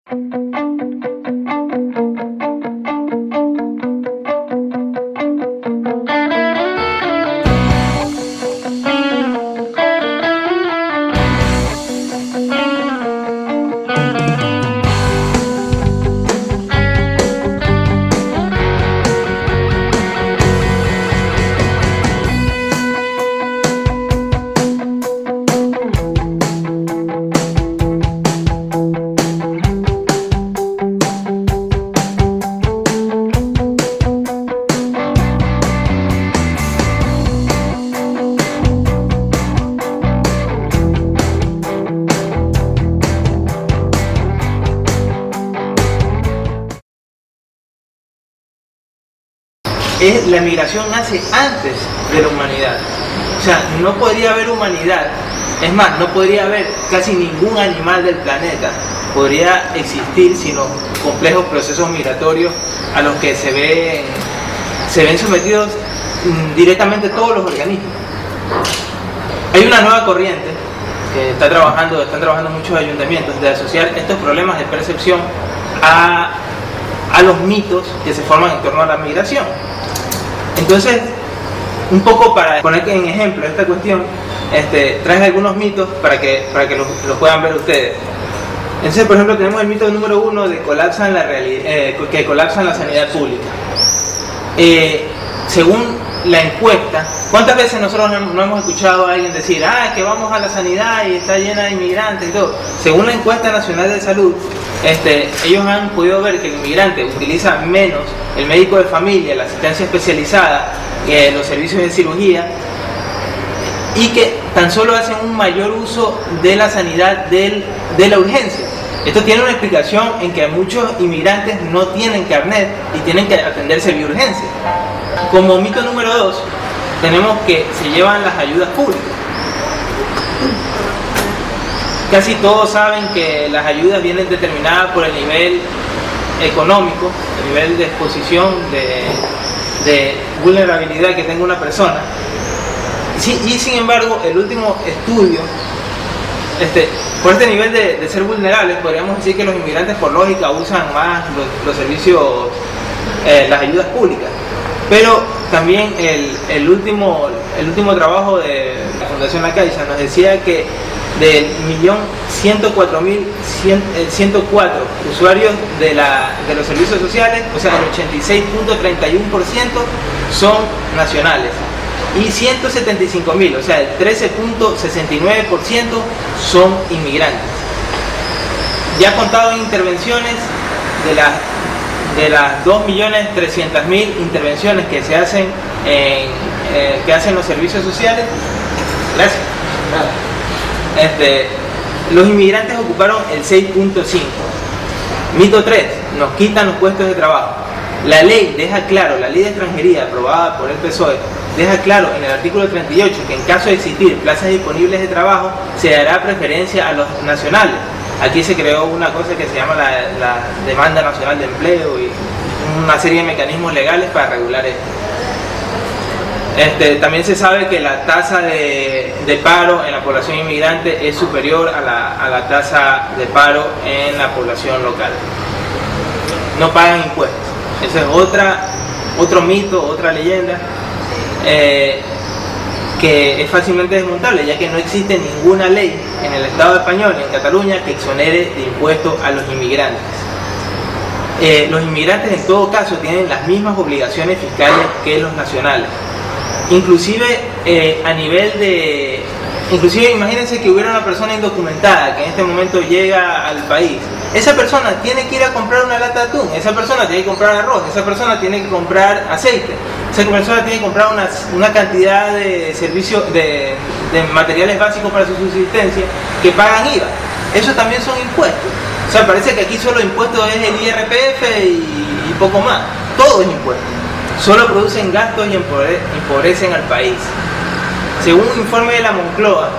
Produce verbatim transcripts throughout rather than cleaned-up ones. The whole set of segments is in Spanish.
Es, la migración nace antes de la humanidad, o sea, no podría haber humanidad, es más, no podría haber casi ningún animal del planeta, podría existir sino complejos procesos migratorios a los que se ven, se ven sometidos mm, directamente todos los organismos. Hay una nueva corriente que está trabajando, están trabajando muchos ayuntamientos de asociar estos problemas de percepción a, a los mitos que se forman en torno a la migración. Entonces, un poco para poner en ejemplo esta cuestión, este, traje algunos mitos para que, para que los lo puedan ver ustedes. Entonces, por ejemplo, tenemos el mito número uno de colapsan la realidad, eh, que colapsan la sanidad pública. Eh, según la encuesta, ¿cuántas veces nosotros no, no hemos escuchado a alguien decir, ah, que vamos a la sanidad y está llena de inmigrantes y todo? Según la encuesta nacional de salud, este, ellos han podido ver que el inmigrante utiliza menos el médico de familia, la asistencia especializada, eh, los servicios de cirugía, y que tan solo hacen un mayor uso de la sanidad del, de la urgencia. Esto tiene una explicación en que muchos inmigrantes no tienen carnet y tienen que atenderse vía urgencia. Como mito número dos, tenemos que se llevan las ayudas públicas. Casi todos saben que las ayudas vienen determinadas por el nivel económico, el nivel de exposición, de, de vulnerabilidad que tenga una persona. Sí, y sin embargo, el último estudio, este, por este nivel de, de ser vulnerables, podríamos decir que los inmigrantes por lógica usan más los, los servicios, eh, las ayudas públicas. Pero también el, el, último, el último trabajo de la Fundación La Caixa nos decía que del millón ciento cuatro mil ciento cuatro usuarios de, la, de los servicios sociales, o sea, el ochenta y seis punto treinta y uno por ciento son nacionales. Y ciento setenta y cinco mil, o sea, el trece punto sesenta y nueve por ciento son inmigrantes. Ya contado en intervenciones, de las, de las dos millones trescientas mil intervenciones que se hacen en, eh, que hacen los servicios sociales, gracias. Este, los inmigrantes ocuparon el seis punto cinco. Mito tres, nos quitan los puestos de trabajo. La ley deja claro, la ley de extranjería aprobada por el P S O E, deja claro en el artículo treinta y ocho que en caso de existir plazas disponibles de trabajo, se dará preferencia a los nacionales. Aquí se creó una cosa que se llama la, la demanda nacional de empleo y una serie de mecanismos legales para regular esto. Este, también se sabe que la tasa de, de paro en la población inmigrante es superior a la, a la tasa de paro en la población local. No pagan impuestos. Ese es otra, otro mito, otra leyenda eh, que es fácilmente desmontable, ya que no existe ninguna ley en el Estado español y en Cataluña que exonere de impuestos a los inmigrantes. Eh, los inmigrantes en todo caso tienen las mismas obligaciones fiscales que los nacionales. Inclusive eh, a nivel de... Inclusive imagínense que hubiera una persona indocumentada que en este momento llega al país. Esa persona tiene que ir a comprar una lata de atún, esa persona tiene que comprar arroz, esa persona tiene que comprar aceite, esa persona tiene que comprar una, una cantidad de servicios, de, de materiales básicos para su subsistencia que pagan I V A. Eso también son impuestos. O sea, parece que aquí solo impuestos es el I R P F y, y poco más. Todo es impuesto. Solo producen gastos y empobre, empobrecen al país. Según un informe de la Moncloa,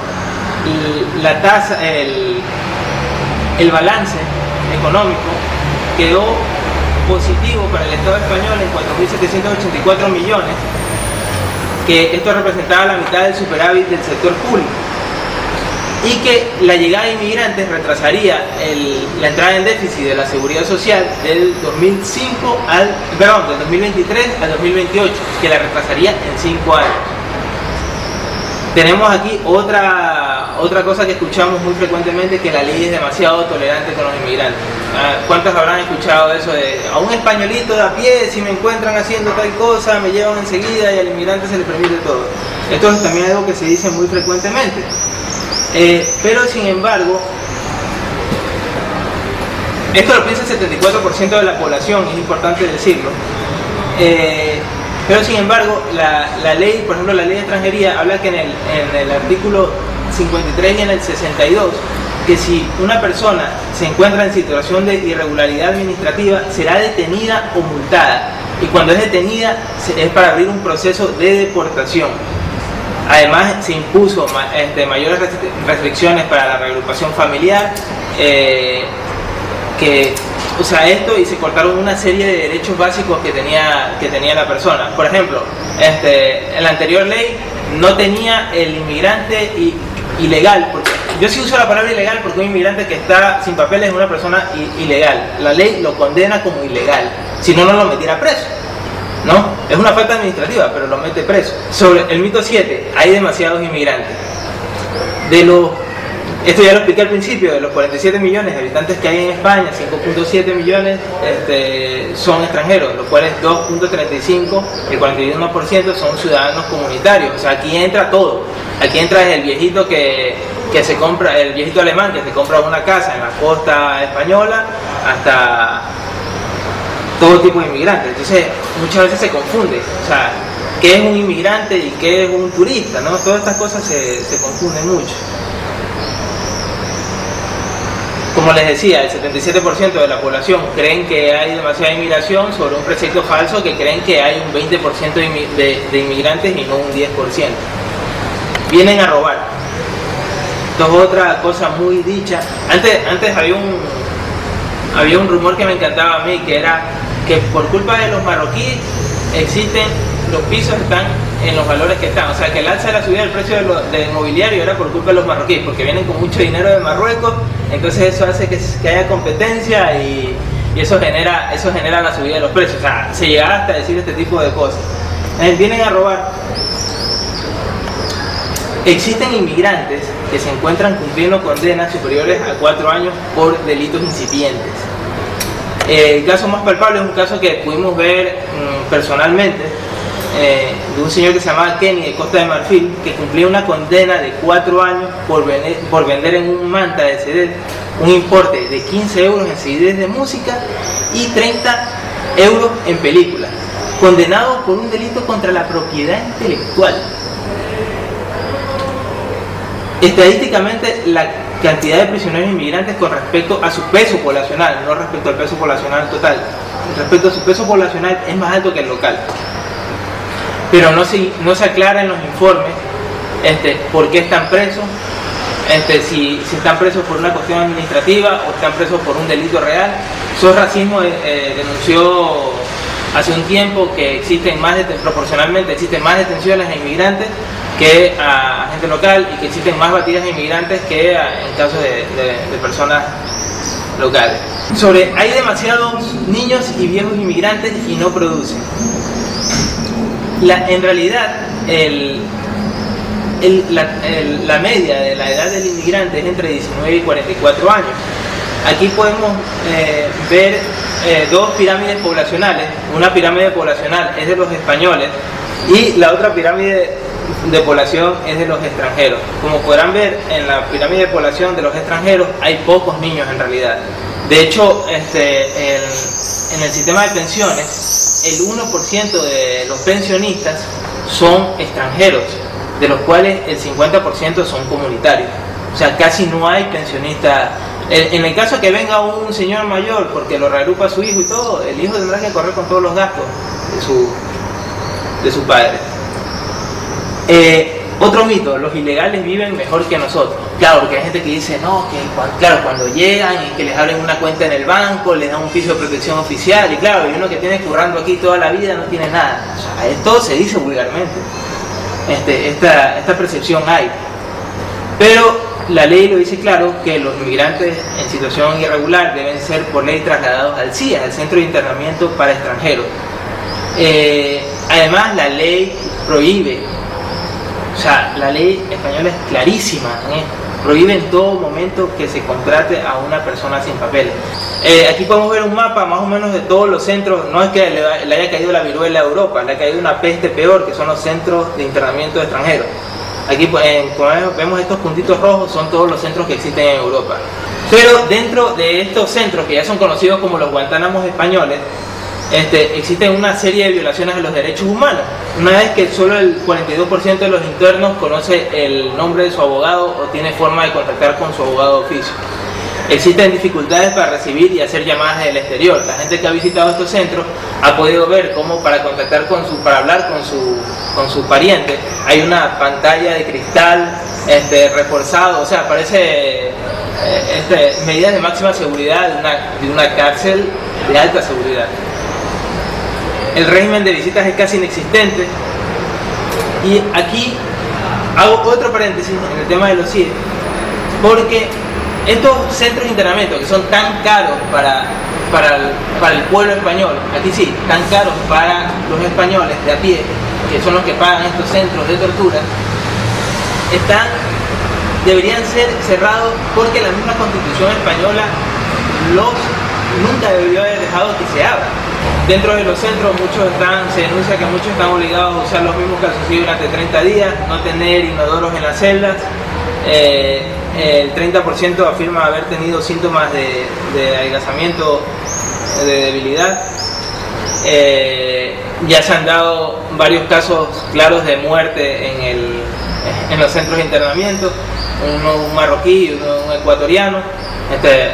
la tasa, el, el balance económico quedó positivo para el Estado español en cuatro mil setecientos ochenta y cuatro millones, que esto representaba la mitad del superávit del sector público. y que la llegada de inmigrantes retrasaría el, la entrada en déficit de la seguridad social del dos mil cinco al, perdón, del dos mil veintitrés al dos mil veintiocho, que la retrasaría en cinco años. Tenemos aquí otra, otra cosa que escuchamos muy frecuentemente, que la ley es demasiado tolerante con los inmigrantes. ¿Cuántos habrán escuchado eso de a un españolito de a pie, si me encuentran haciendo tal cosa, me llevan enseguida y al inmigrante se le permite todo? Esto es también algo que se dice muy frecuentemente. Eh, pero sin embargo, esto lo piensa el setenta y cuatro por ciento de la población, es importante decirlo. Eh, pero sin embargo, la, la ley, por ejemplo, la ley de extranjería habla que en el, en el artículo cincuenta y tres y en el sesenta y dos, que si una persona se encuentra en situación de irregularidad administrativa, será detenida o multada. Y cuando es detenida, es para abrir un proceso de deportación. Además, se impuso este, mayores restricciones para la reagrupación familiar, eh, que, o sea, esto, y se cortaron una serie de derechos básicos que tenía, que tenía la persona. Por ejemplo, este, en la anterior ley no tenía el inmigrante y, ilegal, porque yo sí uso la palabra ilegal porque un inmigrante que está sin papeles es una persona ilegal. La ley lo condena como ilegal, si no, no lo metiera preso. ¿No? Es una falta administrativa, pero lo mete preso. Sobre el mito siete, hay demasiados inmigrantes. De los, esto ya lo expliqué al principio, de los cuarenta y siete millones de habitantes que hay en España, cinco punto siete millones este, son extranjeros, los cuales dos punto treinta y cinco, el cuarenta y uno por ciento son ciudadanos comunitarios. O sea, aquí entra todo. Aquí entra desde el viejito que, que se compra, el viejito alemán que se compra una casa en la costa española, hasta todo tipo de inmigrantes. Entonces muchas veces se confunde, o sea, qué es un inmigrante y qué es un turista, ¿no? Todas estas cosas se, se confunden mucho. Como les decía, el setenta y siete por ciento de la población creen que hay demasiada inmigración, sobre un precepto falso que creen que hay un veinte por ciento de, de, de inmigrantes y no un diez por ciento. Vienen a robar. Esto es otra cosa muy dicha. Antes, antes había un había un rumor que me encantaba a mí, que era que por culpa de los marroquíes existen, los pisos están en los valores que están, o sea, que el alza de la subida del precio de lo, del mobiliario era por culpa de los marroquíes, porque vienen con mucho dinero de Marruecos, entonces eso hace que, que haya competencia y, y eso genera eso genera la subida de los precios. O sea, se llega hasta a decir este tipo de cosas. Eh, vienen a robar. Existen inmigrantes que se encuentran cumpliendo condenas superiores a cuatro años por delitos incipientes. El caso más palpable es un caso que pudimos ver mmm, personalmente, eh, de un señor que se llamaba Kenny de Costa de Marfil, que cumplía una condena de cuatro años por vender, por vender en un manta de C D un importe de quince euros en C Ds de música y treinta euros en películas, condenado por un delito contra la propiedad intelectual. Estadísticamente, la cantidad de prisioneros inmigrantes con respecto a su peso poblacional, no respecto al peso poblacional total, respecto a su peso poblacional es más alto que el local. Pero no se, no se aclara en los informes este, por qué están presos, este, si, si están presos por una cuestión administrativa o están presos por un delito real. SOS Racismo eh, denunció hace un tiempo que existen más, proporcionalmente existen más detenciones a inmigrantes que a gente local, y que existen más batidas de inmigrantes que a, en casos de, de, de personas locales. Sobre, hay demasiados niños y viejos inmigrantes y no producen. La, en realidad, el, el, la, el, la media de la edad del inmigrante es entre diecinueve y cuarenta y cuatro años. Aquí podemos eh, ver eh, dos pirámides poblacionales. Una pirámide poblacional es de los españoles y la otra pirámide de población es de los extranjeros. Como podrán ver, en la pirámide de población de los extranjeros hay pocos niños en realidad. De hecho, este, el, en el sistema de pensiones, el uno por ciento de los pensionistas son extranjeros, de los cuales el cincuenta por ciento son comunitarios. O sea, casi no hay pensionistas. En el caso que venga un señor mayor porque lo reagrupa a su hijo y todo, el hijo tendrá que correr con todos los gastos de su, de su padre. Eh, otro mito, los ilegales viven mejor que nosotros. Claro, porque hay gente que dice, no, que cuando, claro, cuando llegan y que les abren una cuenta en el banco, les dan un piso de protección oficial, y claro, y uno que tiene currando aquí toda la vida no tiene nada. O sea, todo se dice vulgarmente. Este, esta, esta percepción hay. Pero la ley lo dice claro que los migrantes en situación irregular deben ser por ley trasladados al C I A, al Centro de Internamiento para Extranjeros. Eh, además la ley prohíbe, o sea, la ley española es clarísima, ¿eh? Prohíbe en todo momento que se contrate a una persona sin papeles. Eh, aquí podemos ver un mapa más o menos de todos los centros. No es que le, le haya caído la viruela a Europa, le ha caído una peste peor, que son los centros de internamiento de extranjeros. Aquí eh, como vemos estos puntitos rojos, son todos los centros que existen en Europa. Pero dentro de estos centros, que ya son conocidos como los Guantánamos españoles, Este, existen una serie de violaciones a los derechos humanos. Una vez que solo el cuarenta y dos por ciento de los internos conoce el nombre de su abogado o tiene forma de contactar con su abogado de oficio. Existen dificultades para recibir y hacer llamadas del exterior. La gente que ha visitado estos centros ha podido ver cómo para contactar con su, para hablar con su, con su pariente, hay una pantalla de cristal este, reforzado, o sea, parece este, medidas de máxima seguridad de una, de una cárcel de alta seguridad. El régimen de visitas es casi inexistente. Y aquí hago otro paréntesis en el tema de los C I E, porque estos centros de internamiento que son tan caros para, para, el, para el pueblo español, aquí sí, tan caros para los españoles de a pie, que son los que pagan estos centros de tortura, están, deberían ser cerrados porque la misma Constitución española los nunca debió haber dejado que se abran. Dentro de los centros muchos están, se denuncia que muchos están obligados a usar los mismos calzoncillos durante treinta días, no tener inodoros en las celdas. Eh, el treinta por ciento afirma haber tenido síntomas de, de adelgazamiento, de debilidad. Eh, ya se han dado varios casos claros de muerte en, el, en los centros de internamiento, uno un marroquí y uno un ecuatoriano. Este,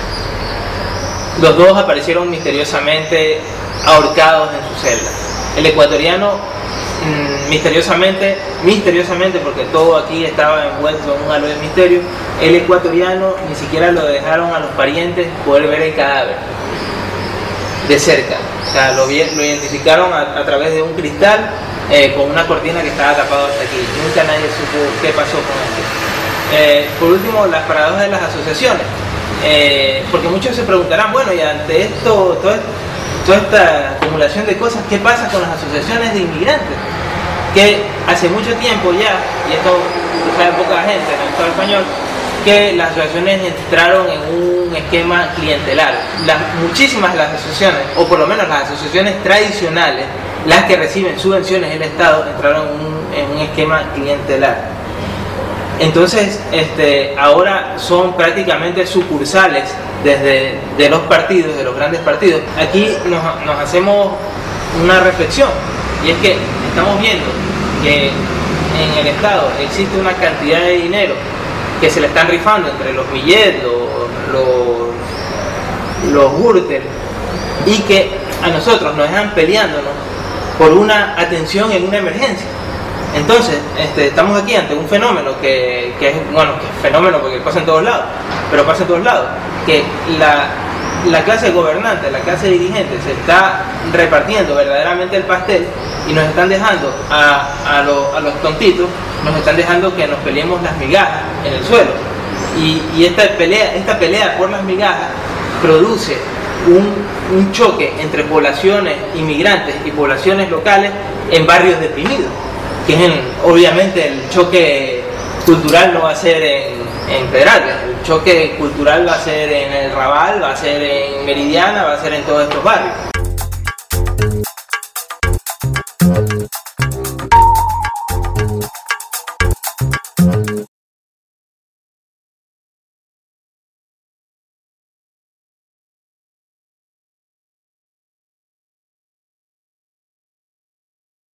los dos aparecieron misteriosamente ahorcados en su celda. El ecuatoriano mmm, misteriosamente, misteriosamente porque todo aquí estaba envuelto en un halo de misterio, el ecuatoriano ni siquiera lo dejaron a los parientes poder ver el cadáver de cerca. O sea, lo, lo identificaron a, a través de un cristal eh, con una cortina que estaba tapado hasta aquí. Nunca nadie supo qué pasó con esto. Eh, por último, las paradojas de las asociaciones. Eh, porque muchos se preguntarán, bueno, y ante esto, todo, toda esta acumulación de cosas, ¿qué pasa con las asociaciones de inmigrantes? Que hace mucho tiempo ya, y esto lo sabe poca gente en el Estado español, que las asociaciones entraron en un esquema clientelar. Las, muchísimas de las asociaciones, o por lo menos las asociaciones tradicionales, las que reciben subvenciones del Estado, entraron en un, en un esquema clientelar. Entonces, este, ahora son prácticamente sucursales desde de los partidos, de los grandes partidos. Aquí nos, nos hacemos una reflexión, y es que estamos viendo que en el Estado existe una cantidad de dinero que se le están rifando entre los Millet, los, los, los Gürtel, y que a nosotros nos dejan peleándonos por una atención en una emergencia. Entonces, este, estamos aquí ante un fenómeno que, que es, bueno, que es fenómeno porque pasa en todos lados, pero pasa en todos lados, que la, la clase gobernante, la clase dirigente se está repartiendo verdaderamente el pastel y nos están dejando a, a, lo, a los tontitos, nos están dejando que nos peleemos las migajas en el suelo. Y, y esta, pelea, esta pelea por las migajas produce un, un choque entre poblaciones inmigrantes y poblaciones locales en barrios deprimidos. Que es en, obviamente el choque cultural no va a ser en, en Pedralbes, el choque cultural va a ser en el Raval, va a ser en Meridiana, va a ser en todos estos barrios.